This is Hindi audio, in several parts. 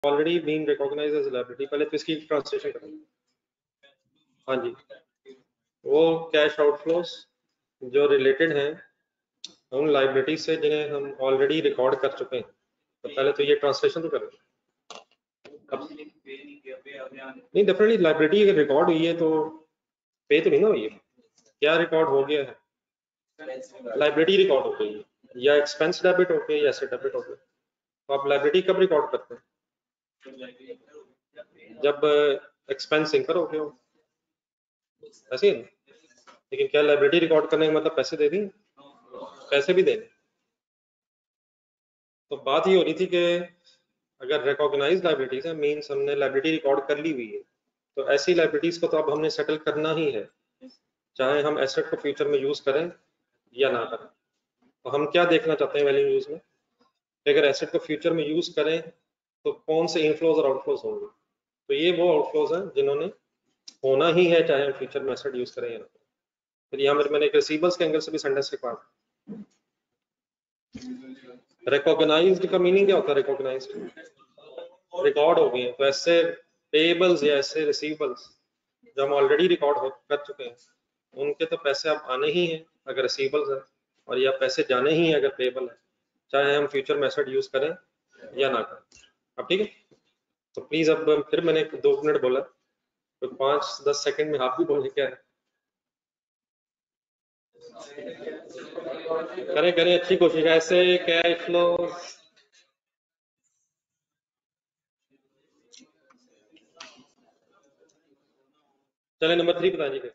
Already been recognised as liability. पहले तो इसकी ट्रांसलेशन करें। हाँ जी, वो कैश आउटफ्लोज जो रिलेटेड हैं उन लायबिलिटी से जिन्हें हम ऑलरेडी रिकॉर्ड कर चुके हैं। तो पहले तो ये ट्रांसलेशन तो करें। नहीं, डेफिनेटली लायबिलिटी अगर रिकॉर्ड हुई है तो पे तो नहीं ना हुई है। क्या रिकॉर्ड हो गया है? लायबिलिटी रिकॉर्ड हो गई है, या एक्सपेंस डेबिट हो गया या एसेट डेबिट हो गया। तो आप लायबिलिटी कब रिकॉर्ड करते हैं? जब एक्सपेंस इंकर हो गया हो, ऐसे ही। लेकिन क्या लायबिलिटी रिकॉर्ड करने का मतलब पैसे दे दी? पैसे भी देने। तो बात ये हो रही थी कि अगर रिकॉग्नाइज लायबिलिटीज है, मींस हमने लायबिलिटी रिकॉर्ड कर ली हुई है, तो ऐसी लायबिलिटीज को तो अब हमने सेटल करना ही है, चाहे हम एसेट को फ्यूचर में यूज करें या ना करें। तो हम क्या देखना चाहते हैं वैल्यू यूज में? अगर एसेट को फ्यूचर में यूज करें तो कौन से इनफ्लोज और आउटफ्लोज होंगे। तो ये वो आउटफ्लोज हैं जिन्होंने होना ही है, चाहे हम फ्यूचर में एसेट यूज करें या ना। फिर यहाँ पर मैंने एक रिसीवर्स के एंगल से भी सेंटेंस लिखवा। रिकॉग्नाइज्ड का मीनिंग क्या होता है? रिकॉग्नाइज्ड रिकॉर्ड हो गए। तो ऐसे पेबल्स या ऐसे रिसीवेबल्स जो हम ऑलरेडी रिकॉर्ड कर चुके हैं, उनके तो पैसे अब आने ही हैं अगर रिसीवेबल्स है, और या पैसे जाने ही हैं अगर पेबल है, चाहे हम फ्यूचर में एसेट यूज करें या ना करें। अब ठीक है, तो प्लीज अब फिर मैंने 2 मिनट बोला, तो 5-10 सेकंड में आप भी बोले क्या है। करें करें, अच्छी कोशिश। ऐसे कैश फ्लो चले, नंबर 3 बताइए।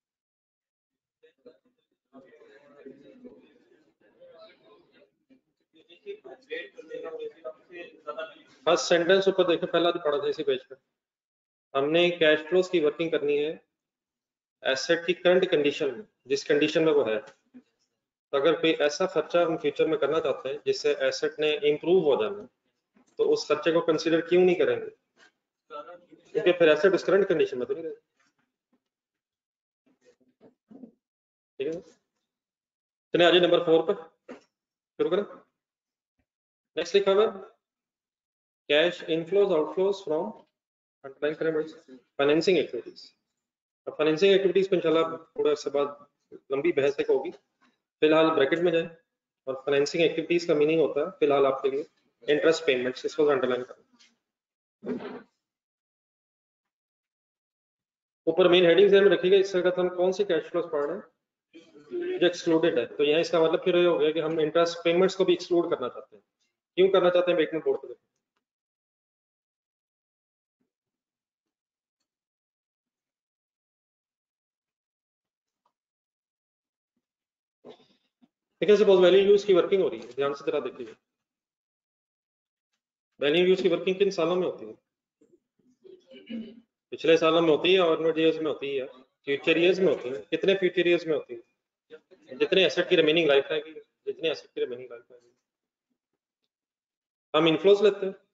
फर्स्ट सेंटेंस ऊपर देखो, पहला तो पढ़ा था इसी पेज पे। हमने कैश फ्लोज की वर्किंग करनी है एसेट की करंट कंडीशन में, जिस कंडीशन में वो है। तो अगर कोई ऐसा खर्चा हम फ्यूचर में करना चाहते हैं जिससे एसेट ने इम्प्रूव हो जाना, तो उस खर्चे को कंसीडर क्यों नहीं करेंगे? क्योंकि फिर एसेट उस करंट कंडीशन में तो नहीं रहेगा। ठीक है, चलिए आज नंबर 4 पर शुरू करें। नेक्स्ट लिखा हुआ cash inflows outflows from financing activities. अब फाइनेंसिंग एक्टिविटीज को इंशाल्लाह थोड़ा अर्से बाद लंबी बहस तक होगी, फिलहाल ब्रैकेट में जाए। और फाइनेंसिंग एक्टिविटीज का मीनिंग होता है फिलहाल आपके लिए इंटरेस्ट पेमेंट्स, इसको अंडरलाइन करें। ऊपर मेन हेडिंग में रखिएगा, इससे अगर हम कौन सी कैश फ्लोज पढ़ रहे हैं जो एक्सक्लूडेड है, तो यहाँ इसका मतलब फिर ये हो गया कि हम इंटरेस्ट पेमेंट्स को भी एक्सक्लूड करना चाहते हैं। क्यों करना चाहते हैं? एक मिनट बोर्ड पे देखो। देखिए, सपोज वैल्यू यूज की वर्किंग हो रही है, ध्यान से जरा देखिए। वैल्यू यूज की वर्किंग किन सालों में होती है? पिछले सालों में होती है, ऑनवर्ड ईयर्स में होती है, फ्यूचर ईयर्स में होती है। कितने फ्यूचर ईयर्स में होती है? जितने एसेट की रिमेनिंग लाइफ है, जितने एसेट की रिमेनिंग लाइफ है। हम इनफ्लोज लेते हैं,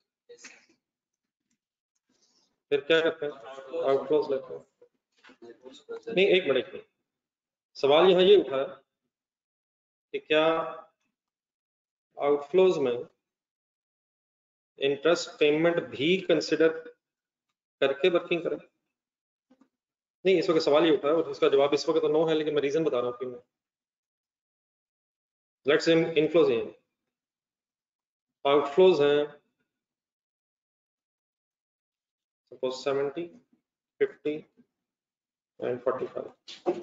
फिर क्या करते हैं? आउटफ्लोज लेते हैं। नहीं, एक मिनट, सवाल यहाँ ये उठा है कि क्या आउटफ्लोज में इंटरेस्ट पेमेंट भी कंसिडर करके वर्किंग करें? नहीं, इस वक्त सवाल ये उठा है और उसका जवाब इस वक्त तो नो है, लेकिन मैं रीजन बता रहा हूँ क्यों। लेट्स से इनफ्लोज हैं, आउटफ्लोज हैं सपोज 70, 50 एंड 45।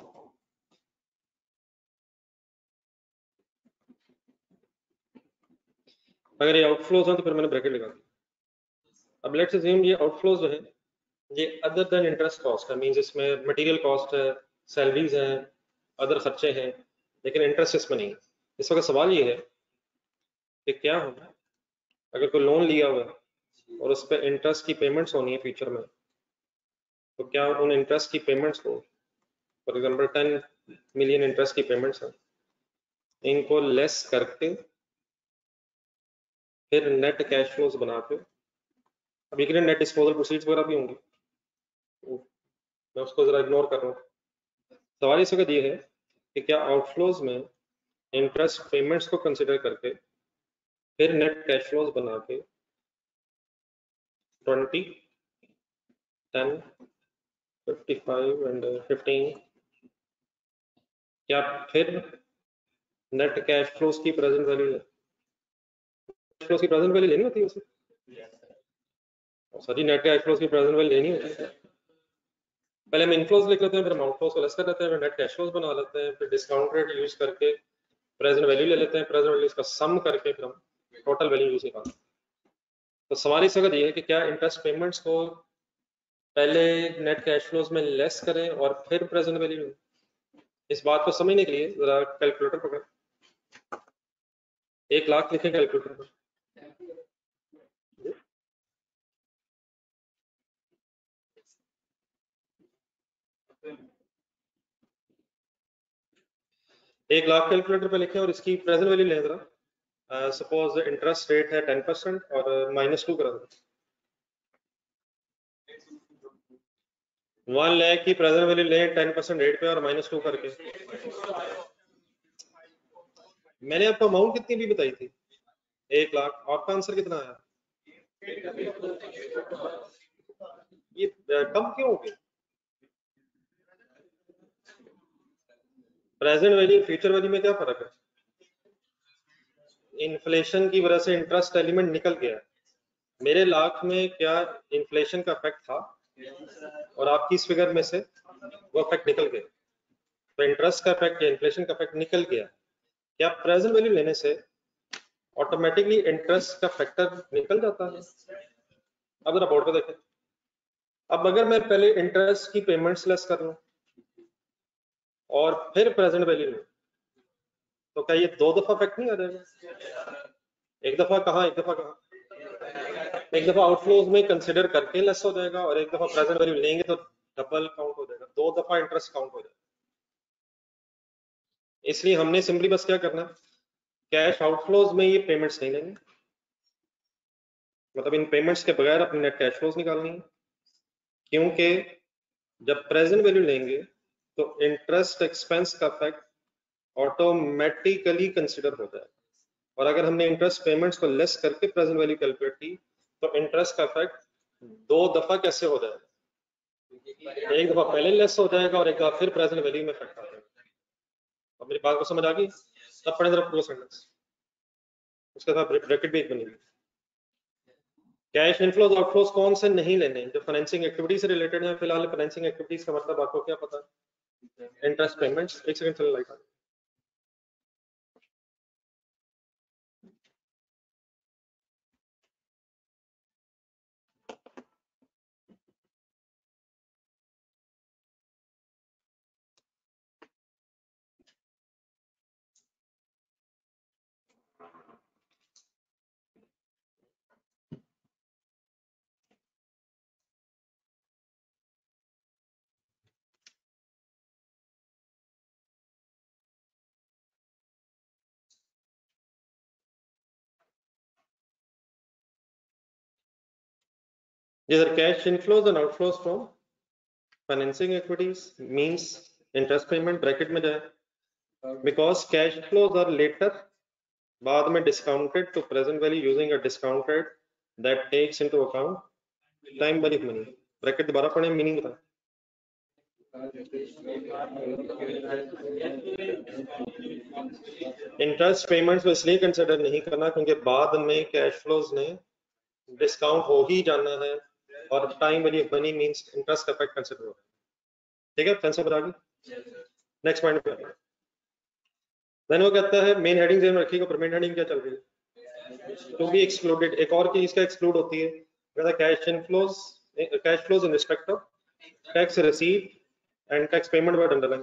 अगर ये आउटफ्लोज हैं तो फिर मैंने ब्रैकेट लगा दिया। अब लेट्स अज्यूम ये आउटफ्लोज जो है ये अदर देन इंटरेस्ट कॉस्ट है, मींस इसमें मटेरियल कॉस्ट है, सैलरीज हैं, अदर खर्चे हैं, लेकिन इंटरेस्ट इसमें नहीं है। इस वक्त सवाल ये है कि क्या होगा अगर कोई लोन लिया हुआ है और उस पर इंटरेस्ट की पेमेंट्स होनी है फ्यूचर में, तो क्या उन इंटरेस्ट की पेमेंट्स को, फॉर एग्जांपल 10 मिलियन इंटरेस्ट की पेमेंट्स हैं, इनको लेस करके फिर नेट कैश फ्लोज बना के, अब ये नेट डिस्पोजल प्रोसीड्स वगैरह भी होंगे, मैं उसको जरा इग्नोर कर रहा हूँ। सवाल इस वक्त ये है कि क्या आउटफ्लोज में इंटरेस्ट पेमेंट्स को कंसिडर करके फिर नेट कैश फ्लोज बना के 20, 10, 55 एंड 15। क्या फिर नेट कैश फ्लोज की प्रेजेंट वैल्यू फ्लोज की प्रेजेंट वैल्यू लेनी होती है उसे? सॉरी, नेट कैश फ्लोज की प्रेजेंट वैल्यू लेनी होती है। पहले हम इनफ्लोज लिख लेते हैं, फिर हम आउटफ्लोज को लेस कर लेते हैं, फिर नेट कैश फ्लोज बना लेते हैं, फिर डिस्काउंट रेट यूज करके प्रेजेंट वैल्यू ले लेते हैं, प्रेजेंट वैल्यू का सम करके फिर हम टोटल वैल्यू यूज निकालते हैं। तो सवाल इस वक्त ये है कि क्या इंटरेस्ट पेमेंट्स को पहले नेट कैश फ्लोज में लेस करें और फिर प्रेजेंट वैल्यू। इस बात को समझने के लिए जरा कैलकुलेटर पकड़, 1 लाख लिखें कैलकुलेटर पर। एक लाख कैलकुलेटर पे लिखें और इसकी प्रेजेंट वैल्यू लें जरा। सपोज इंटरेस्ट रेट है 10% और -2 करा दो। 1 लाख की प्रेजेंट वैल्यू लें 10% रेट पे और -2 करके। मैंने आपको अमाउंट कितनी भी बताई थी, 1 लाख। आपका आंसर कितना आया? ये कम क्यों हो गई? प्रेजेंट वैल्यू फ्यूचर वैल्यू में क्या फर्क है? इन्फ्लेशन की वजह से इंटरेस्ट एलिमेंट निकल गया। मेरे लाख में क्या इन्फ्लेशन का इफेक्ट था और आपकी इस फिगर में से वो इफेक्ट निकल गया। तो इंटरेस्ट का इफेक्ट या इन्फ्लेशन का इफेक्ट निकल गया। क्या प्रेजेंट वैल्यू लेने से ऑटोमेटिकली इंटरेस्ट का फैक्टर निकल जाता है? अब जरा बोर्ड पे देखें। अब अगर मैं पहले इंटरेस्ट की पेमेंट्स लेस कर लूं और फिर प्रेजेंट वैल्यू लूं, तो क्या ये 2 दफा इफेक्ट नहीं आ जाएगा? एक दफा कहाँ, एक दफा कहाँ? एक दफा आउटफ्लोज में कंसिडर करके लेस हो जाएगा और एक दफा प्रेजेंट वैल्यू लेंगे तो डबल काउंट हो जाएगा, 2 दफा इंटरेस्ट काउंट हो जाएगा। इसलिए हमने सिंपली बस क्या करना, कैश आउटफ्लोज में ये पेमेंट्स नहीं लेंगे, मतलब इन पेमेंट्स के बगैर अपनी नेट कैश फ्लोज निकालनी है। क्योंकि जब प्रेजेंट वैल्यू लेंगे तो इंटरेस्ट एक्सपेंस का इफेक्ट ऑटोमेटिकली कंसिडर हो जाएगा, और अगर हमने इंटरेस्ट पेमेंट्स को लेस करके प्रेजेंट वैल्यू कैलकुलेट की तो इंटरेस्ट का इफेक्ट 2 दफा कैसे हो जाएगा? एक दफा पहले लेस हो जाएगा और एक दफा फिर प्रेजेंट वैल्यू में इफेक्ट आ जाएगा। अब मेरी बात को समझ आ गई? तब पढ़े जरा पूरा सेंटेंस, उसके साथ ब्रैकेट भी एक बनेगी। कैश इनफ्लोज आउटफ्लोज कौन से नहीं लेने, जो फाइनेंसिंग एक्टिविटी से रिलेटेड है। फिलहाल फाइनेंसिंग एक्टिविटीज का मतलब आपको क्या पता है? Interest payments. एक सेकंड चलो लाइट आ गई। These are cash inflows and outflows from financing activities means interest payment bracket में जाए, because cash flows are later बाद में discounted to present value using a discount rate that takes into account time value of money। Bracket दोबारा पढ़ें, मीनिंग बताएं। इंटरेस्ट पेमेंट्स को इसलिए कंसिडर नहीं करना क्योंकि बाद में कैश फ्लोज ने डिस्काउंट हो ही जाना है और time value of money means interest का इफेक्ट कंसिडर होगा। ठीक है, सेंस बता दी। नेक्स्ट पॉइंट पे देन वो कहता है मेन हेडिंग ध्यान रखिएगा, पर मेन हेडिंग क्या चल रही है? To be excluded. एक और चीज का एक्सक्लूड होती है, कहता है cash inflows, cash flows in respect of tax receipt and tax payment word underline.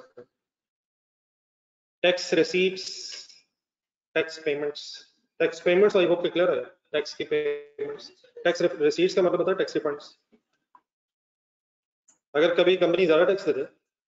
Tax receipts, tax payments I hope कि क्लियर है। टैक्स की पेमेंट्स, टैक्स रिसीट्स का मतलब होता है टैक्स रिफंड्स। अगर कभी कंपनी ज्यादा टैक्स दे दे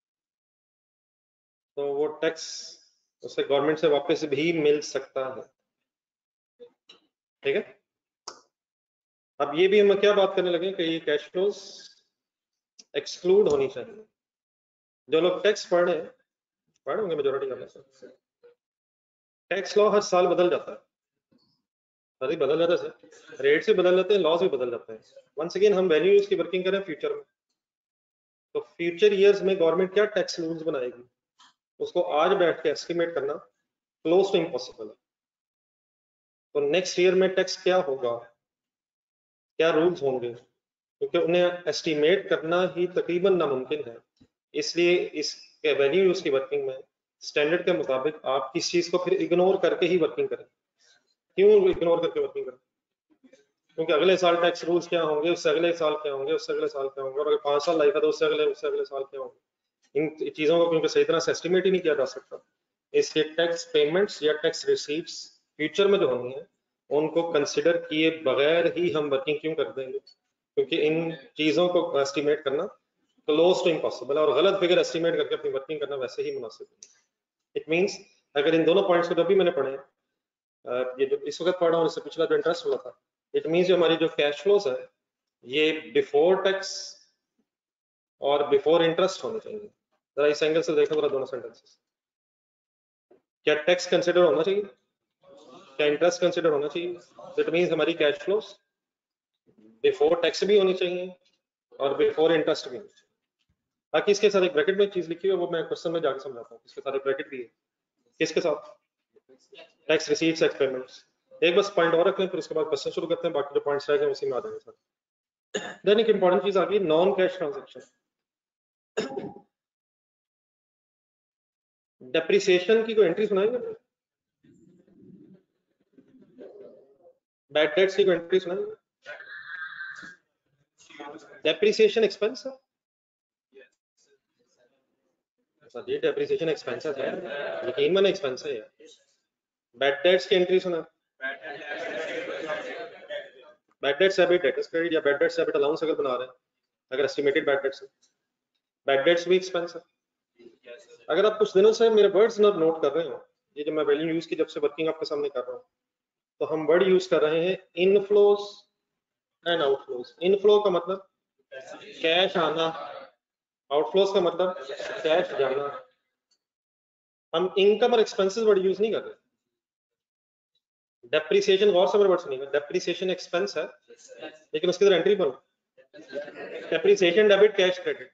तो वो टैक्स उसे गवर्नमेंट से वापस भी मिल सकता है। ठीक है, अब ये भी हम क्या बात करने लगे कि ये कैश फ्लोज एक्सक्लूड होनी चाहिए। जो लोग टैक्स पढ़ होंगे मेजोरिटी का, टैक्स लॉ हर साल बदल जाता है। अरे बदल जाता है सर, रेट से बदल जाते हैं, लॉस भी बदल जाते हैं। वंस अगेन हम वैल्यू यूज की वर्किंग करें फ्यूचर में, तो फ्यूचर ईयर्स में गवर्नमेंट क्या टैक्स रूल्स बनाएगी, उसको आज बैठ के एस्टिमेट करना क्लोज टू इम्पॉसिबल है। तो नेक्स्ट ईयर में टैक्स क्या होगा, क्या रूल्स होंगे, क्योंकि उन्हें एस्टिमेट करना ही तकरीबन नामुमकिन है। इसलिए इस वैल्यू यूज की वर्किंग में स्टैंडर्ड के मुताबिक आप किस चीज को फिर इग्नोर करके ही वर्किंग करें। क्यों इग्नोर करके वर्किंग करें? क्योंकि अगले साल टैक्स रूल्स क्या होंगे, उससे अगले साल क्या होंगे, उससे अगले साल क्या होंगे, और अगर 5 साल लाइफ है तो उससे अगले साल क्या होंगे। इन चीजों को क्योंकि सही तरह से एस्टिमेट ही नहीं किया जा सकता, इसलिए टैक्स पेमेंट्स या टैक्स रिसीट्स फ्यूचर में जो होनी है उनको कंसिडर किए बगैर ही हम वर्किंग क्यों कर देंगे, क्योंकि इन चीजों को एस्टिमेट करना क्लोज टू इम्पॉसिबल है, और गलत फिगर एस्टिमेट करके अपनी वर्किंग करना वैसे ही मुनासिब है। इट मींस अगर इन दोनों पॉइंट्स को जब भी मैंने पढ़े, ये जो इस वक्त पढ़ा और इससे पिछला जो इंटरेस्ट हुआ था, इट मींस जो हमारी जो कैश फ्लोज है ये बिफोर टैक्स और बिफोर इंटरेस्ट होने चाहिए। जरा इस एंगल से देखो जरा दोनों सेंटेंसेस, क्या टैक्स कंसिडर होना चाहिए, क्या इंटरेस्ट कंसिडर होना चाहिए। इट मींस हमारी कैश फ्लोज बिफोर टैक्स भी होनी चाहिए और बिफोर इंटरेस्ट भी होनी चाहिए। बाकी इसके साथ एक ब्रैकेट में चीज लिखी हुई है, वो मैं क्वेश्चन में जाके समझाता हूँ। इसके साथ एक ब्रैकेट भी है, किसके साथ, टैक्स रिसीट्स टैक्स पेमेंट्स। एक बस पॉइंट और रख लें, फिर उसके बाद क्वेश्चन शुरू करते हैं, बाकी जो पॉइंट्स रह गए उसी में आ जाएंगे सर। देन एक इंपॉर्टेंट चीज आ गई नॉन कैश ट्रांजेक्शन। डेप्रिसिएशन की कोई एंट्री सुनाएंगे, बैड डेट्स की कोई एंट्री सुनाएंगे, डेप्रिसिएशन एक्सपेंस है सर, ये डेप्रिसिएशन एक्सपेंस है, यकीन माने एक्सपेंस है यार। बैड डेट्स की एंट्री सुना, bad debts debit debtors credit या बैड डेट्स डेबिट अलाउंस अगर बना रहे हैं, अगर एस्टिमेटेड बैड डेट्स है, बैड डेट्स भी एक्सपेंस है। अगर आप कुछ दिनों से मेरे वर्ड्स नोट कर रहे हो, ये जो मैं वैल्यू यूज की जब से वर्किंग आपके सामने कर रहा हूँ, तो हम वर्ड यूज कर रहे हैं इनफ्लोज एंड आउटफ्लोज। इनफ्लो का मतलब कैश आना, आउटफ्लोज का मतलब कैश जाना। हम इनकम और एक्सपेंसेस वर्ड यूज नहीं कर रहे। डेप्रिसिएशन गौर से मेरे वर्ड सुनिएगा, डेप्रिसिएशन एक्सपेंस है लेकिन उसकी तरह एंट्री बनो, depreciation debit cash credit.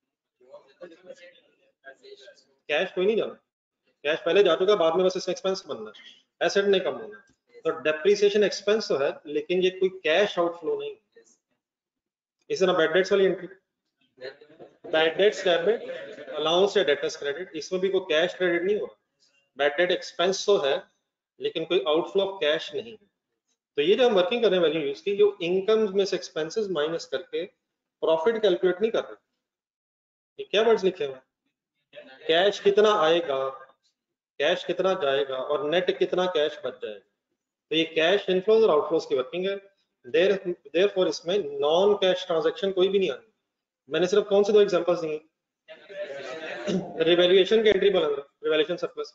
Cash कोई नहीं जाना, कैश पहले जा चुका, बाद में बस इसमें एक्सपेंस बनना है, एसेट नहीं कम होना। तो डेप्रिसिएशन एक्सपेंस तो है लेकिन ये कोई कैश आउटफ्लो नहीं। इस तरह बैड डेट्स वाली entry, bad debts debit allowance या डेटर्स क्रेडिट, इसमें भी कोई कैश क्रेडिट नहीं हो रहा। बैड डेट एक्सपेंस तो है लेकिन कोई आउटफ्लो ऑफ कैश नहीं है। तो ये जो हम वर्किंग कर रहे हैं वैल्यू यूज की, जो इनकम में से एक्सपेंसेस माइनस करके प्रॉफिट कैलकुलेट नहीं कर रहे। ये क्या वर्ड्स लिखे हुए, कैश कितना आएगा, कैश कितना जाएगा और नेट कितना कैश बच जाएगा। तो ये कैश इनफ्लोज और आउटफ्लोज की वर्किंग है। देयरफॉर इसमें नॉन कैश ट्रांजैक्शन कोई भी नहीं आनी। मैंने सिर्फ कौन से दो एग्जांपल्स दिए, रिवैल्यूएशन की एंट्री बोला, रिवैल्यूएशन सरप्लस।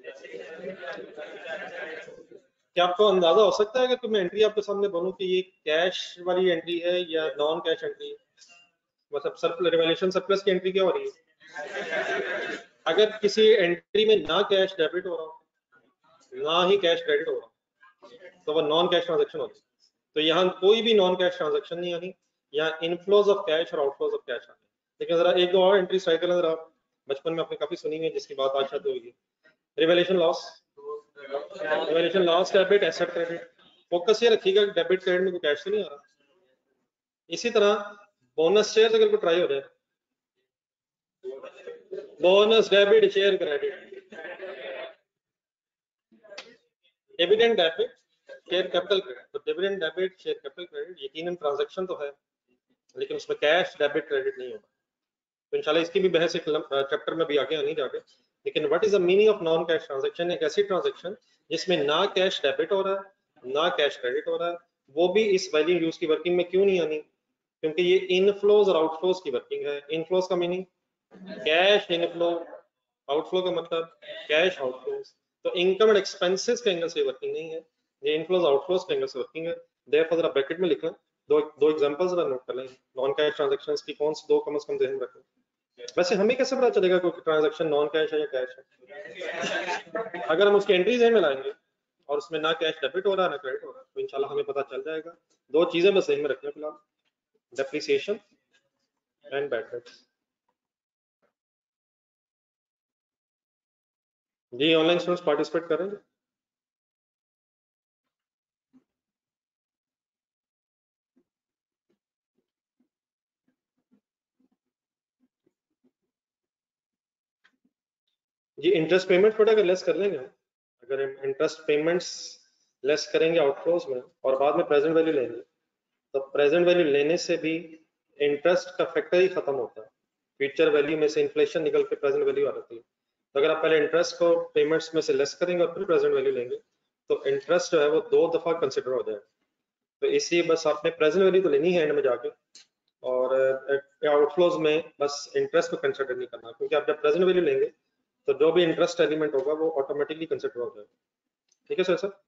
क्या आपको अंदाजा हो सकता है कि मैं एंट्री आपके सामने बोलूं कि ये कैश वाली एंट्री है या नॉन कैश एंट्री है? मतलब सरप्लस, रिवैल्यूएशन सरप्लस की एंट्री क्या हो रही है? अगर किसी एंट्री में ना कैश डेबिट हो रहा हो ना ही कैश क्रेडिट हो रहा हो तो वह नॉन कैश ट्रांजैक्शन होती है। तो यहाँ कोई भी नॉन कैश ट्रांजैक्शन नहीं आनी, यहाँ इनफ्लोज ऑफ कैश और आउटफ्लोज ऑफ कैश आनी। लेकिन जरा एक दो और एंट्री ट्राई करें जरा, बचपन में आपने काफी सुनी हुई है जिसकी बात आज शायद होगी। Revaluation loss, revaluation loss debit asset credit. Focus ये रखिएगा कि डेबिट क्रेडिट में कोई कैश तो नहीं आ रहा। इसी तरह बोनस शेयर अगर कोई ट्राई हो जाए, bonus debit share credit, dividend debit share capital credit. तो dividend debit share capital credit यकीनन ट्रांजैक्शन तो है लेकिन उसमें कैश डेबिट क्रेडिट नहीं होगा। तो इंशाल्लाह इसकी भी बहस एक चैप्टर में भी आगे आनी जाके। लेकिन what is the meaning of non cash transaction? एक ऐसी ट्रांजैक्शन जिसमें ना कैश डेबिट हो रहा है ना कैश क्रेडिट हो रहा है, वो भी इस वैल्यू यूज की वर्किंग में क्यों नहीं आनी? क्योंकि ये इनफ्लोज और आउटफ्लोज की वर्किंग है। इनफ्लोज का मीनिंग कैश इनफ्लो, आउटफ्लो का मतलब कैश आउटफ्लोज। तो इनकम एंड एक्सपेंसेस के एंगल से वर्किंग नहीं है, ये इनफ्लोज आउटफ्लोज के एंगल से वर्किंग है। देयरफॉर जरा ब्रैकेट में लिख लें, दो एग्जांपल्स जरा नोट कर लें नॉन कैश ट्रांजैक्शंस की, कौन से दो कम से कम ध्यान रखें। वैसे हमें कैसे पता चलेगा कोई ट्रांजैक्शन नॉन कैश है या कैश है? अगर हम उसकी एंट्रीज में लाएंगे और उसमें ना कैश डेबिट हो रहा है ना क्रेडिट हो रहा है, तो इंशाल्लाह हमें पता चल जाएगा। दो चीजें बस ध्यान में रखना फिलहाल, डेप्रिसिएशन एंड बैड डेट्स। जी ऑनलाइन स्टूडेंट्स पार्टिसिपेट करेंगे। जी इंटरेस्ट पेमेंट थोड़ा अगर लेस कर लेंगे, अगर हम इंटरेस्ट पेमेंट्स लेस करेंगे आउटफ्लोज में और बाद में प्रेजेंट वैल्यू लेंगे, तो प्रेजेंट वैल्यू लेने से भी इंटरेस्ट का फैक्टर ही खत्म होता है। फ्यूचर वैल्यू में से इन्फ्लेशन निकल के प्रेजेंट वैल्यू आ जाती है। तो अगर आप पहले इंटरेस्ट को पेमेंट्स में से लेस करेंगे और फिर प्रेजेंट वैल्यू लेंगे, तो इंटरेस्ट जो है वो 2 दफा कंसिडर हो जाएगा। तो इसलिए बस आपने प्रेजेंट वैल्यू तो लेनी है एंड में जाके, और आउटफ्लोज में बस इंटरेस्ट को कंसिडर नहीं करना, क्योंकि आप जब प्रेजेंट वैल्यू लेंगे तो जो भी इंटरेस्ट एलिमेंट होगा वो ऑटोमेटिकली कंसिडर हो जाएगा। ठीक है सर।